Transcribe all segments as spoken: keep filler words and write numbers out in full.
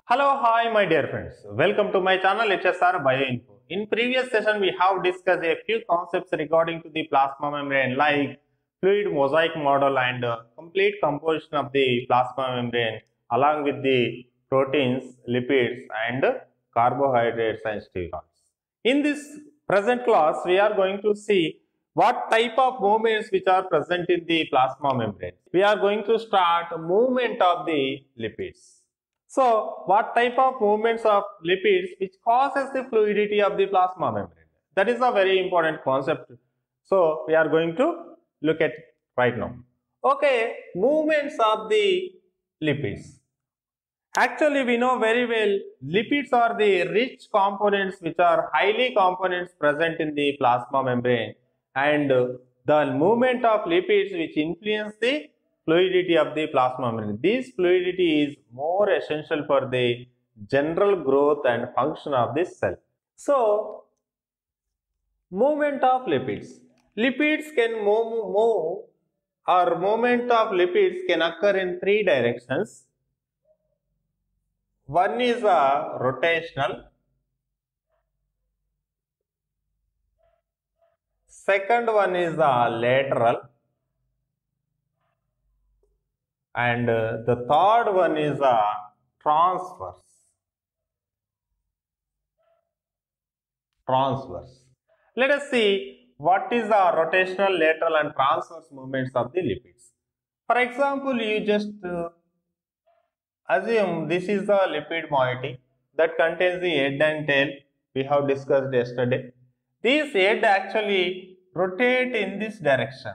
Hello, hi my dear friends. Welcome to my channel H S R Bioinfo. In previous session we have discussed a few concepts regarding to the plasma membrane like fluid mosaic model and uh, complete composition of the plasma membrane along with the proteins, lipids and carbohydrates and steroids. In this present class we are going to see what type of movements which are present in the plasma membrane. We are going to start movement of the lipids. So, what type of movements of lipids which causes the fluidity of the plasma membrane? That is a very important concept. So, we are going to look at right now. Okay, movements of the lipids. Actually, we know very well lipids are the rich components which are highly components present in the plasma membrane, and the movement of lipids which influence the fluidity of the plasma membrane. This fluidity is more essential for the general growth and function of the cell. So, movement of lipids. Lipids can move, move or movement of lipids can occur in three directions. One is a rotational, second one is a lateral, and uh, the third one is a transverse. Transverse. Let us see what is the rotational, lateral and transverse movements of the lipids. For example, you just uh, assume this is the lipid moiety that contains the head and tail we have discussed yesterday. This head actually rotate in this direction.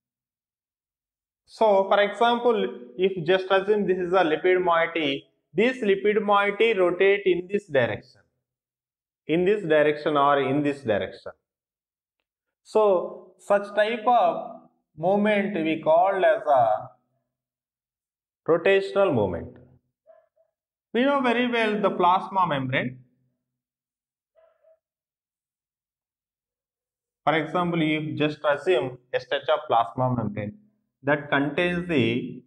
So, for example, if just assume this is a lipid moiety, this lipid moiety rotate in this direction, in this direction or in this direction. So, such type of movement we called as a rotational movement. We know very well the plasma membrane. For example, you just assume a stretch of plasma membrane that contains the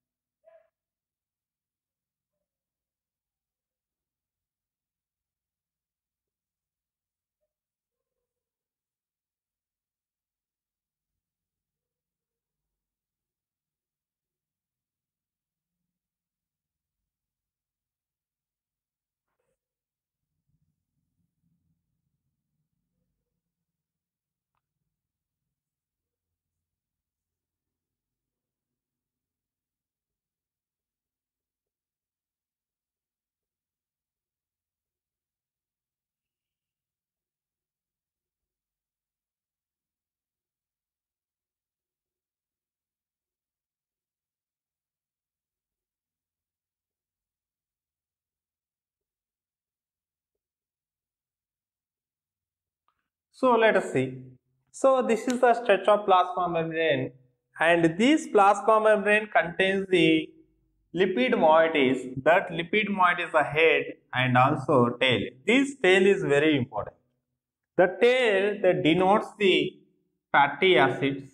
So let us see. So this is the stretch of plasma membrane, and this plasma membrane contains the lipid moieties. That lipid moiety is the head and also tail. This tail is very important. The tail that denotes the fatty acids,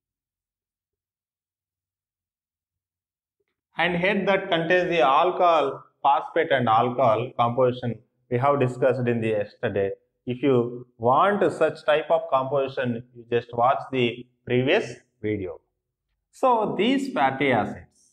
and head that contains the alcohol, phosphate and alcohol composition we have discussed in the yesterday. If you want such type of composition, you just watch the previous video. So these fatty acids.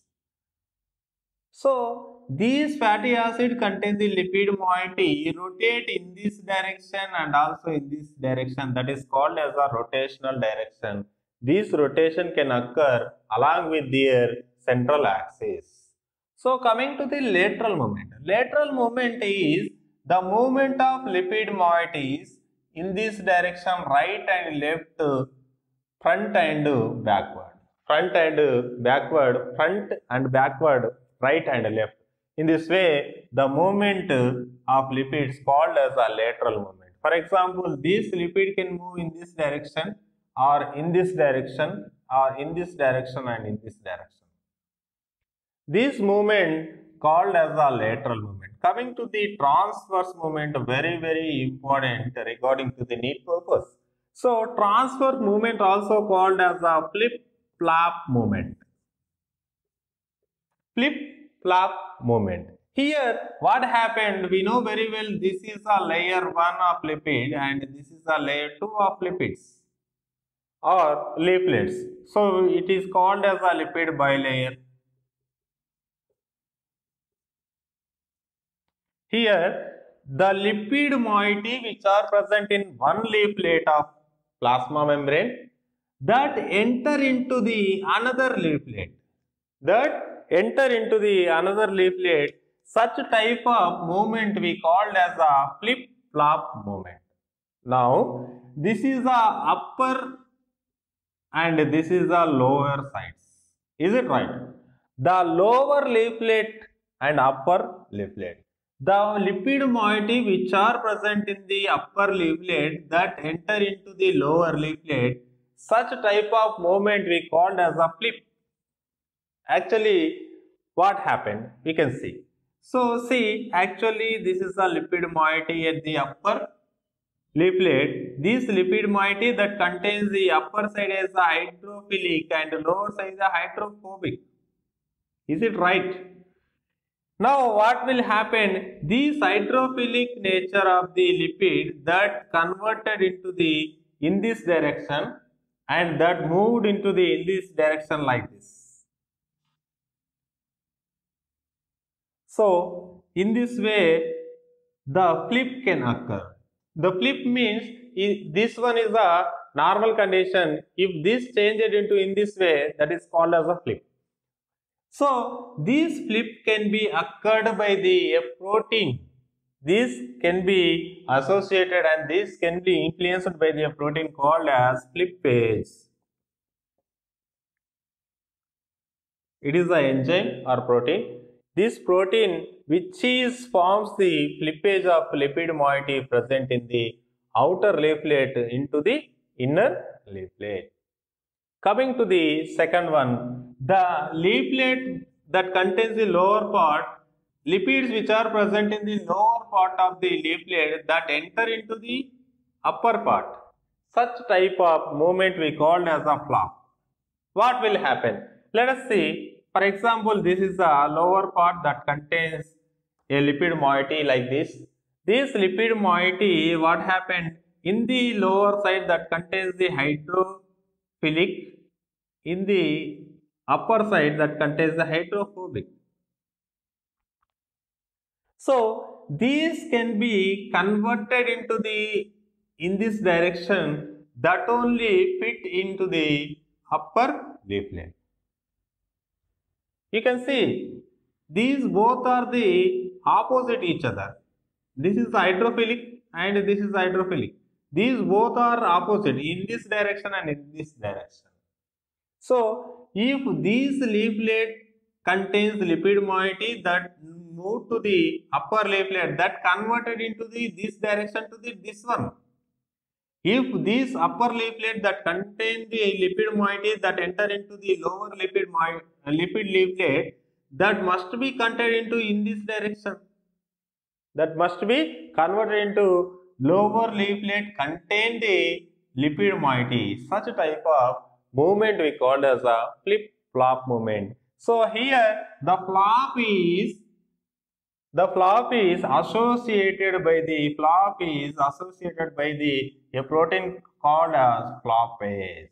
So these fatty acids contain the lipid moiety, rotate in this direction and also in this direction. That is called as a rotational direction. This rotation can occur along with their central axis. So coming to the lateral movement. Lateral movement is the movement of lipid moieties in this direction, right and left, front and backward. Front and backward, front and backward, right and left. In this way, the movement of lipids called as a lateral movement. For example, this lipid can move in this direction or in this direction or in this direction and in this direction. This movement called as a lateral movement. Coming to the transverse movement, very very important regarding to the need purpose. So transverse movement also called as a flip-flap movement. Flip-flap movement. Here, what happened? We know very well this is a layer one of lipid and this is a layer two of lipids or leaflets. So it is called as a lipid bilayer. Here, the lipid moiety which are present in one leaflet of plasma membrane that enter into the another leaflet, that enter into the another leaflet, such type of movement we called as a flip-flop movement. Now, this is the upper and this is the lower sides. Is it right? The lower leaflet and upper leaflet. The lipid moiety which are present in the upper leaflet that enter into the lower leaflet, such type of movement we called as a flip. Actually, what happened? We can see. So, see, actually this is the lipid moiety at the upper leaflet. This lipid moiety that contains the upper side as the hydrophilic and lower side the hydrophobic. Is it right? Now what will happen? This hydrophilic nature of the lipid that converted into the in this direction and that moved into the in this direction like this. So in this way the flip can occur. The flip means this one is a normal condition. If this changed into in this way, that is called as a flip. So this flip can be occurred by the a protein. This can be associated and this can be influenced by the protein called as flippage. It is an enzyme or protein. This protein which is forms the flippage of lipid moiety present in the outer leaflet into the inner leaflet. Coming to the second one, the leaflet that contains the lower part, lipids which are present in the lower part of the leaflet that enter into the upper part. Such type of movement we called as a flop. What will happen? Let us see. For example, this is the lower part that contains a lipid moiety like this. This lipid moiety, what happened? In the lower side that contains the hydrophilic, in the upper side that contains the hydrophobic. So, these can be converted into the, in this direction, that only fit into the upper leaflet. You can see these both are the opposite each other. This is hydrophilic and this is hydrophilic. These both are opposite in this direction and in this direction. So, if this leaflet contains lipid moiety that moved to the upper leaflet that converted into the this direction to the this one. If this upper leaflet that contain the lipid moiety that enter into the lower lipid lipid leaflet, that must be converted into in this direction. That must be converted into lower leaflet contain the lipid moiety. Such a type of movement we called as a flip-flop movement. So here the flop is The flop is associated by the flop is associated by the a protein called as floppase.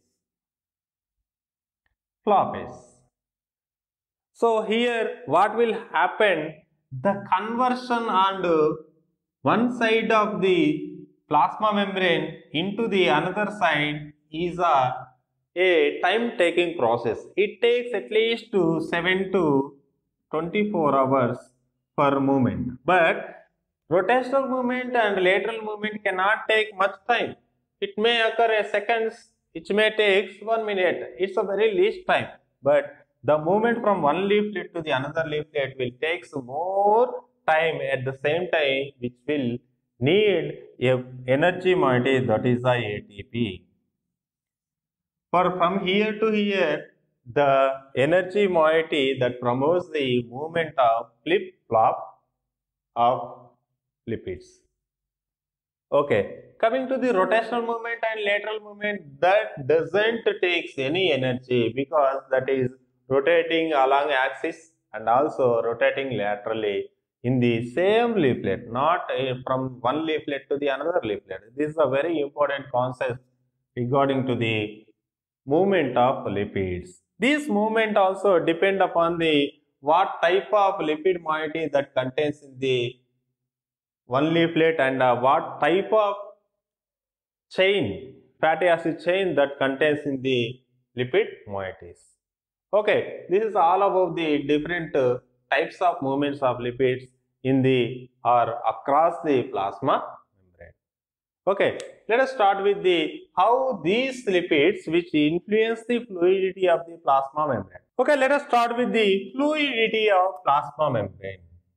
Floppase. So here what will happen? The conversion on one side of the plasma membrane into the another side is a, a time taking process. It takes at least to seven to twenty-four hours per movement, but rotational movement and lateral movement cannot take much time. It may occur a seconds, it may take one minute. It's a very least time, but the movement from one leaflet to the another leaflet will take more time at the same time, which will need a energy moiety, that is the A T P. For from here to here, the energy moiety that promotes the movement of flip-flop of lipids. Okay, coming to the rotational movement and lateral movement, that doesn't take any energy because that is rotating along axis and also rotating laterally. in the same leaflet, not uh, from one leaflet to the another leaflet. This is a very important concept regarding to the movement of lipids. These movement also depend upon the what type of lipid moiety that contains in the one leaflet and uh, what type of chain, fatty acid chain that contains in the lipid moieties. Okay, this is all about the different uh, types of movements of lipids in the or across the plasma membrane. Okay, let us start with the how these lipids which influence the fluidity of the plasma membrane. Okay, let us start with the fluidity of plasma membrane.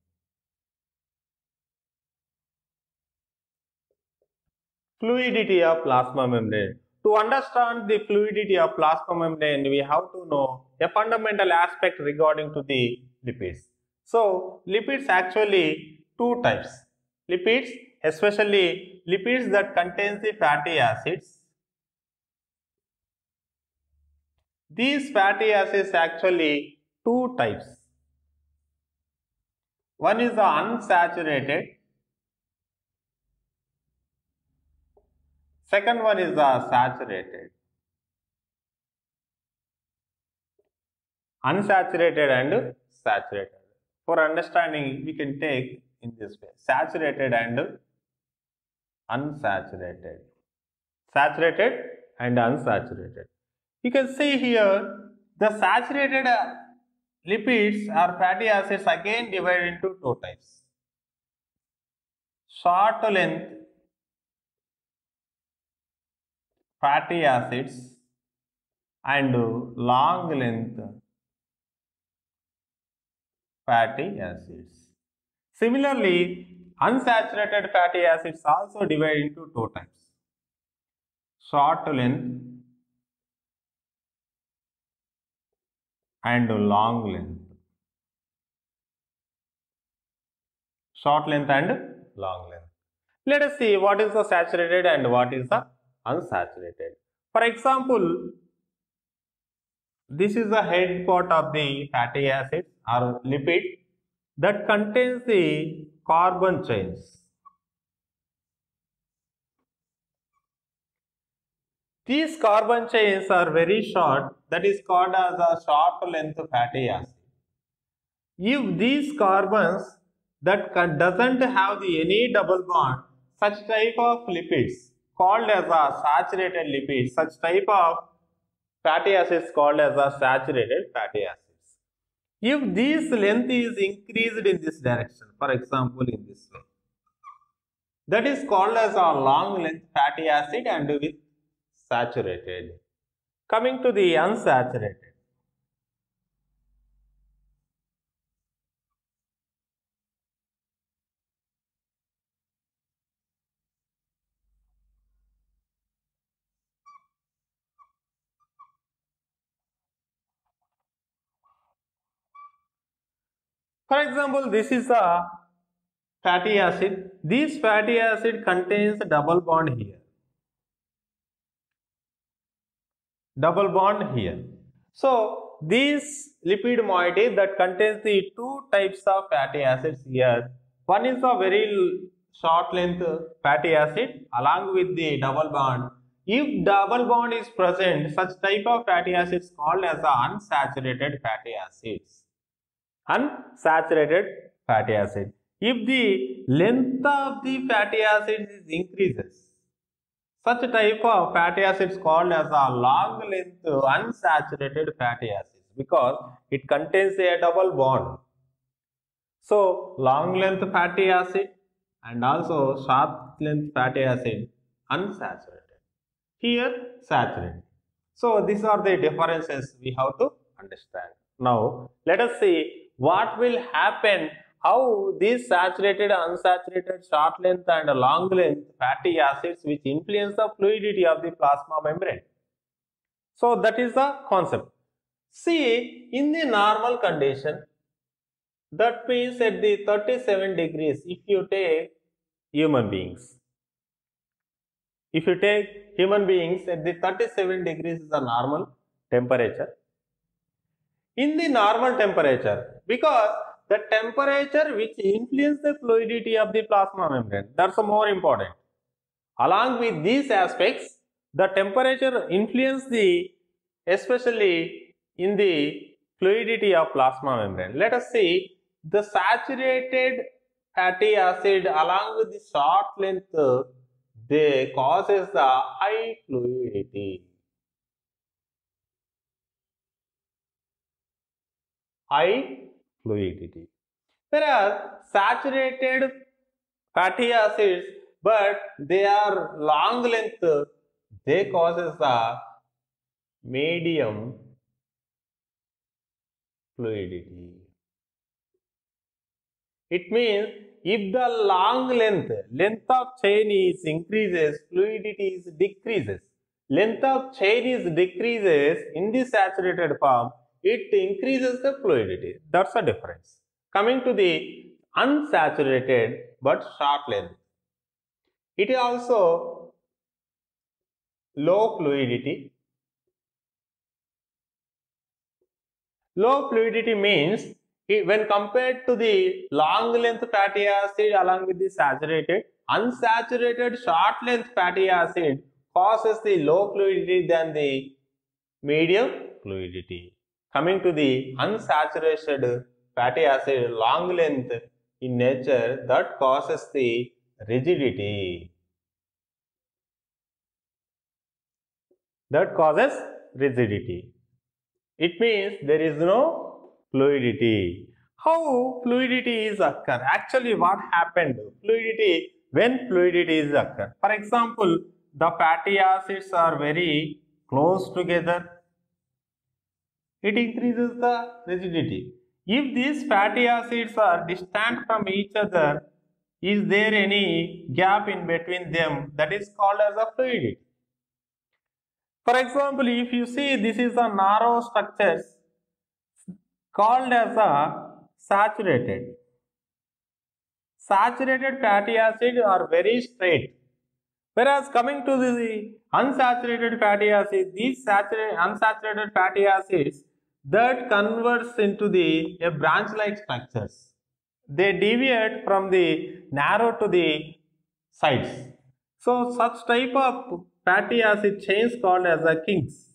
Fluidity of plasma membrane. To understand the fluidity of plasma membrane, we have to know a fundamental aspect regarding to the lipids. So, lipids actually two types. Lipids, especially lipids that contains the fatty acids. These fatty acids actually two types. One is the unsaturated. Second one is the saturated. Unsaturated and saturated. For understanding, we can take in this way: saturated and unsaturated. Saturated and unsaturated. You can see here the saturated lipids or fatty acids again divided into two types: short length fatty acids and long length fatty acids. Similarly, unsaturated fatty acids also divide into two types: short length and long length. Short length and long length. Let us see what is the saturated and what is the unsaturated. For example, this is the head part of the fatty acid or lipid that contains the carbon chains. These carbon chains are very short, that is called as a short length fatty acid. If these carbons that doesn't have the any double bond, such type of lipids called as a saturated lipids, such type of fatty acids called as a saturated fatty acids. If this length is increased in this direction, for example in this way, that is called as a long length fatty acid and with saturated. Coming to the unsaturated. For example, this is a fatty acid. This fatty acid contains a double bond here. Double bond here. So, this lipid moiety that contains the two types of fatty acids here. One is a very short length fatty acid along with the double bond. If double bond is present, such type of fatty acids called as the unsaturated fatty acids. Unsaturated fatty acid. If the length of the fatty acids is increases, such type of fatty acids called as a long length unsaturated fatty acids because it contains a double bond. So, long length fatty acid and also short length fatty acid unsaturated. Here saturated. So, these are the differences we have to understand. Now, let us see what will happen, how these saturated, unsaturated, short length and long length fatty acids which influence the fluidity of the plasma membrane. So, that is the concept. See, in the normal condition, that means at the thirty-seven degrees, if you take human beings, if you take human beings at the thirty-seven degrees is the normal temperature. In the normal temperature, because the temperature which influences the fluidity of the plasma membrane. That's more important. Along with these aspects, the temperature influences the, especially in the fluidity of plasma membrane. Let us see the saturated fatty acid along with the short length, they causes the high fluidity. High fluidity. Whereas saturated fatty acids, but they are long length, they causes the medium fluidity. It means if the long length, length of chain is increases, fluidity is decreases. Length of chain is decreases in the saturated form, it increases the fluidity. That's the difference. Coming to the unsaturated but short length, it is also low fluidity. Low fluidity means it, when compared to the long length fatty acid along with the saturated, unsaturated short length fatty acid causes the low fluidity than the medium fluidity. Coming to the unsaturated fatty acid long length in nature, that causes the rigidity. That causes rigidity. It means there is no fluidity. How fluidity is occur? Actually, what happened? Fluidity, when fluidity is occur. For example, the fatty acids are very close together. It increases the rigidity. If these fatty acids are distant from each other, is there any gap in between them? That is called as a fluidity. For example, if you see this is a narrow structures called as a saturated. Saturated fatty acids are very straight. Whereas coming to the unsaturated fatty acids, these saturated, unsaturated fatty acids that converts into the a branch-like structures. They deviate from the narrow to the sides. So such type of fatty acid chains called as a kinks.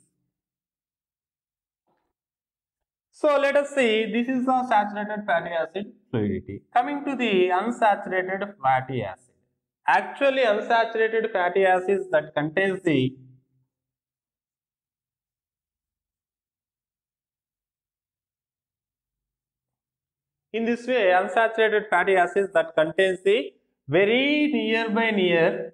So let us see, this is the saturated fatty acid fluidity. Coming to the unsaturated fatty acid. Actually, unsaturated fatty acids that contains the in this way, unsaturated fatty acids that contains the very nearby near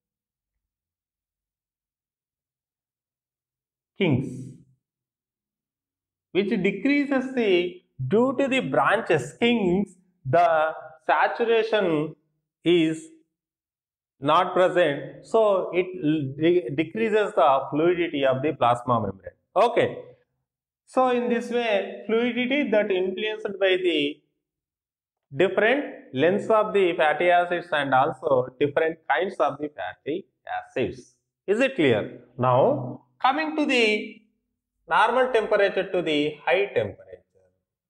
kinks, which decreases the due to the branches kinks, the saturation is not present, so it de decreases the fluidity of the plasma membrane. Okay, so in this way, fluidity that influenced by the different lengths of the fatty acids and also different kinds of the fatty acids. Is it clear? Now, coming to the normal temperature to the high temperature,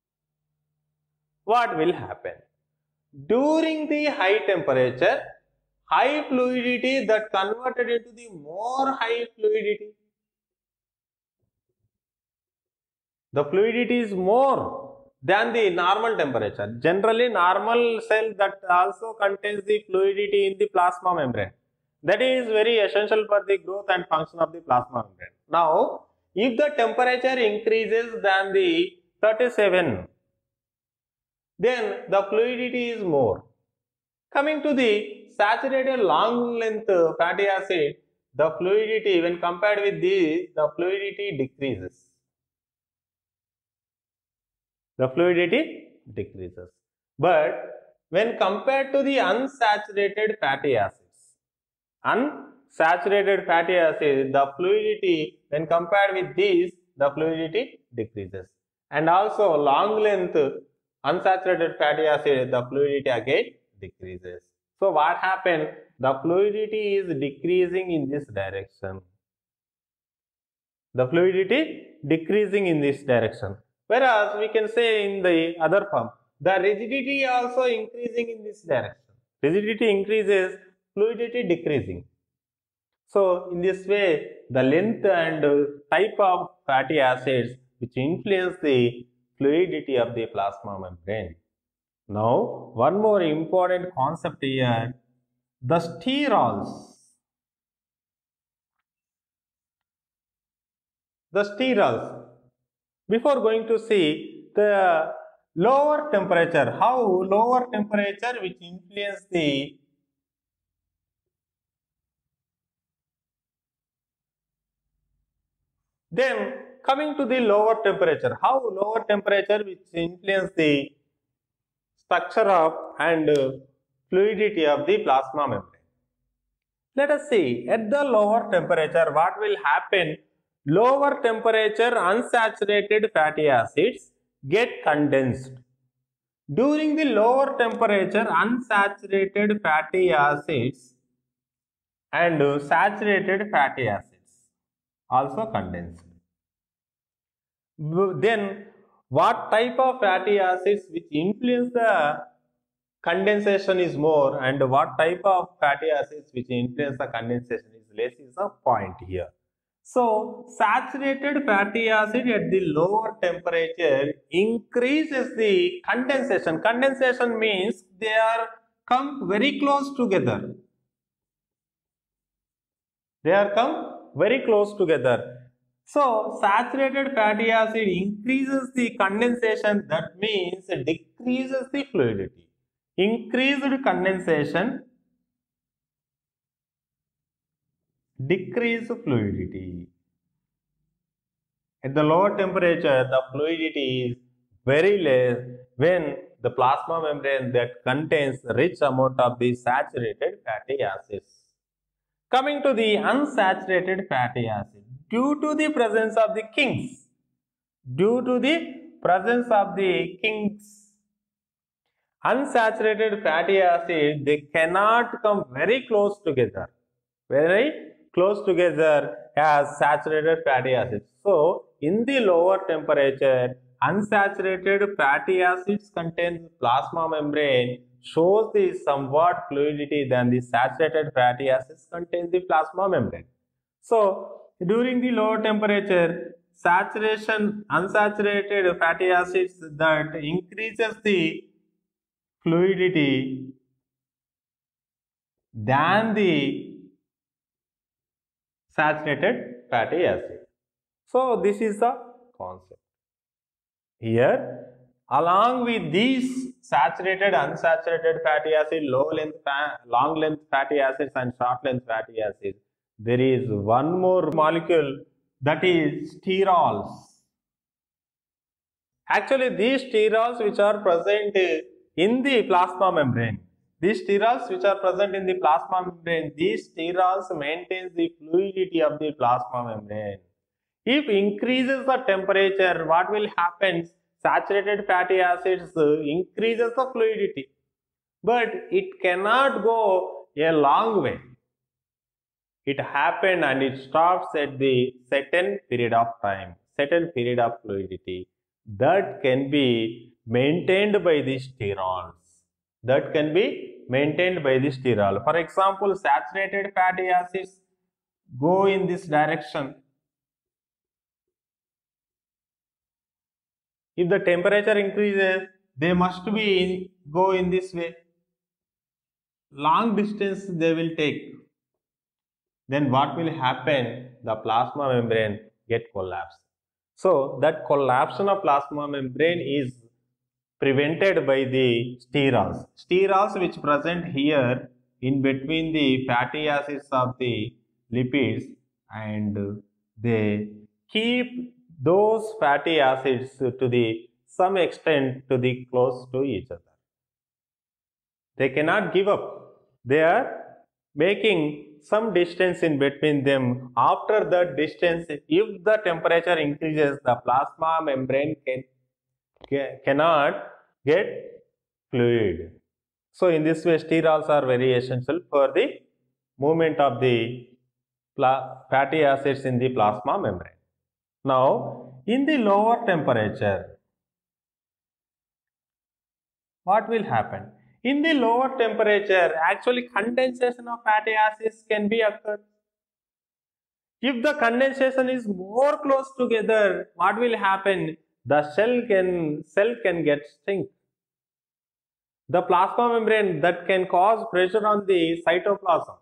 what will happen? During the high temperature, high fluidity that converted into the more high fluidity. The fluidity is more than the normal temperature. Generally, normal cell that also contains the fluidity in the plasma membrane. That is very essential for the growth and function of the plasma membrane. Now, if the temperature increases than the thirty-seven, then the fluidity is more. Coming to the saturated long length fatty acid, the fluidity when compared with this, the fluidity decreases. The fluidity decreases. But when compared to the unsaturated fatty acids, unsaturated fatty acids, the fluidity when compared with these, the fluidity decreases. And also long length unsaturated fatty acid, the fluidity again decreases. So what happened? The fluidity is decreasing in this direction. The fluidity decreasing in this direction. Whereas we can say in the other form, the rigidity also increasing in this direction. Rigidity increases, fluidity decreasing. So in this way, the length and type of fatty acids which influence the fluidity of the plasma membrane. Now, one more important concept here, the sterols. The sterols. Before going to see the lower temperature, how lower temperature which influence the then coming to the lower temperature, how lower temperature which influence the structure of and fluidity of the plasma membrane. Let us see at the lower temperature what will happen. Lower temperature unsaturated fatty acids get condensed. During the lower temperature unsaturated fatty acids and saturated fatty acids also condensed. Then what type of fatty acids which influence the condensation is more and what type of fatty acids which influence the condensation is less is the point here. So saturated fatty acid at the lower temperature increases the condensation. Condensation means they are come very close together. They are come very close together. So saturated fatty acid increases the condensation, that means decreases the fluidity. Increased condensation, decreased fluidity. At the lower temperature, the fluidity is very less when the plasma membrane that contains rich amount of the saturated fatty acids. Coming to the unsaturated fatty acid, due to the presence of the kinks, due to the presence of the kinks, unsaturated fatty acid, they cannot come very close together, very close together as saturated fatty acids. So, in the lower temperature, unsaturated fatty acids contain plasma membrane shows the somewhat fluidity than the saturated fatty acids contain the plasma membrane. So, during the lower temperature, saturation, unsaturated fatty acids that increases the fluidity than the saturated fatty acid. So, this is the concept. Here, along with these saturated, unsaturated fatty acid, low length, long length fatty acids and short length fatty acids, there is one more molecule, that is sterols. Actually, these sterols which are present in the plasma membrane, these sterols which are present in the plasma membrane, these sterols maintain the fluidity of the plasma membrane. If increases the temperature, what will happen? Saturated fatty acids increases the fluidity, but it cannot go a long way. It happened and it stops at the certain period of time, certain period of fluidity that can be maintained by the sterols. That can be maintained by the sterol. For example, saturated fatty acids go in this direction. If the temperature increases, they must be go in this way. Long distance they will take. Then what will happen? The plasma membrane get collapsed. So that collapse of plasma membrane is prevented by the sterols. Sterols which present here in between the fatty acids of the lipids, and they keep those fatty acids to the some extent to the close to each other. They cannot give up. They are making some distance in between them. After that distance, if the temperature increases, the plasma membrane can, can cannot get fluid. So in this way, sterols are very essential for the movement of the fatty acids in the plasma membrane. Now, in the lower temperature, what will happen? In the lower temperature, actually condensation of fatty acids can be occurred. If the condensation is more close together, what will happen? The cell can cell can get shrink. The plasma membrane that can cause pressure on the cytoplasm.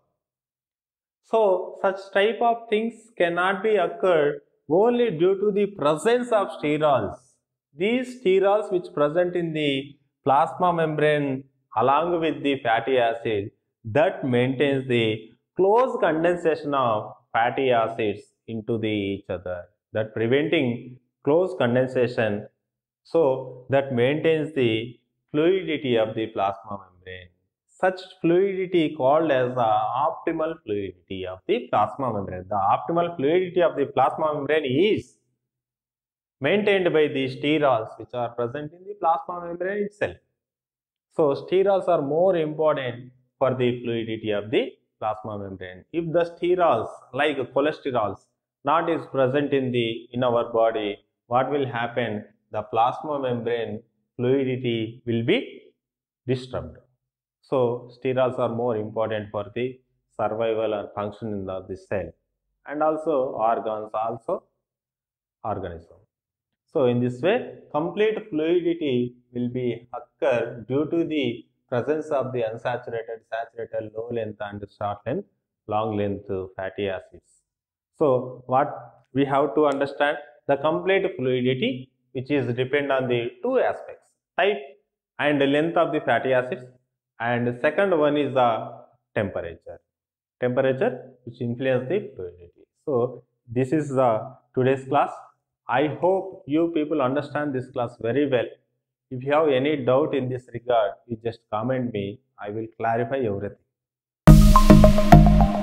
So such type of things cannot be occurred only due to the presence of sterols. These sterols which present in the plasma membrane along with the fatty acid that maintains the close condensation of fatty acids into the each other, that preventing close condensation, so that maintains the fluidity of the plasma membrane. Such fluidity called as the optimal fluidity of the plasma membrane. The optimal fluidity of the plasma membrane is maintained by the sterols which are present in the plasma membrane itself. So sterols are more important for the fluidity of the plasma membrane. If the sterols like cholesterols not is present in the in our body, what will happen? The plasma membrane fluidity will be disturbed. So sterols are more important for the survival and function of the cell and also organs, also organism. So in this way, complete fluidity will be occur due to the presence of the unsaturated, saturated, low length and short length, long length fatty acids. So what we have to understand, the complete fluidity which is depend on the two aspects, type and length of the fatty acids, and second one is the temperature, temperature which influence the fluidity. So this is the today's class. I hope you people understand this class very well. If you have any doubt in this regard, you just comment me. I will clarify everything.